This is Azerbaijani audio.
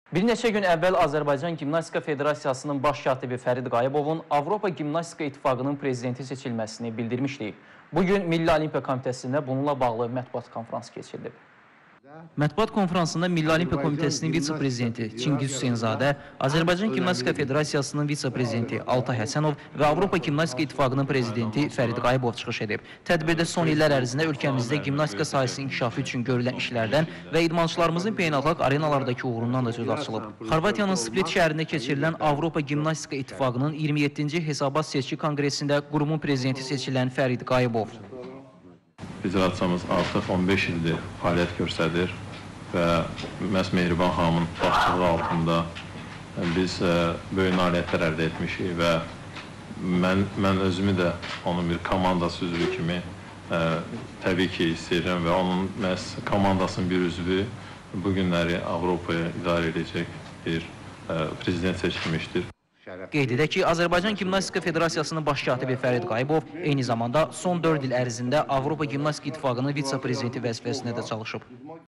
Bir neçə gün əvvəl Azərbaycan Gimnastika Federasiyasının baş katibi Fərid Qayıbovun Avropa Gimnastika İttifaqının prezidenti seçilməsini bildirmişdik. Bugün Milli Olimpiya Komitəsində bununla bağlı mətbuat konfransı keçirilib. Mətbuat konfransında Milli Olimpiya Komitəsinin vitse-prezidenti Çingiz Hüseynzadə, Azərbaycan Gimnastika Federasiyasının vitse-prezidenti Altay Həsənov və Avropa Gimnastika İttifaqının prezidenti Fərid Qayıbov çıxış edib. Tədbirdə son illər ərzində ölkəmizdə gimnastika sahəsinin inkişafı üçün görülən işlərdən və idmançılarımızın beynəlxalq arenalardakı uğurundan da söz açılıb. Xorvatiyanın Split şəhərində keçirilən Avropa Gimnastika İttifaqının 27-ci Hesabat Seçki Konqresində qurumun prezidenti seçilən Fərid Qayıbov. Federasiyamız artıq 15 ildir fəaliyyət göstərir və məhz Mehriban xanımın başçılığı altında biz böyük nailiyyətlər əldə etmişik və mən özümü də onun bir komandası üzvü kimi təbii ki istəyirəm və onun məhz komandasının bir üzvü bu günləri Avropaya idarə edəcək bir prezident seçilmişdir. Qeyd edək ki, Azərbaycan Gimnastika Federasiyasının baş katibi Fərid Qayıbov eyni zamanda son 4 il ərzində Avropa Gimnastika İttifaqının vitse-prezidenti vəzifəsində də çalışıb.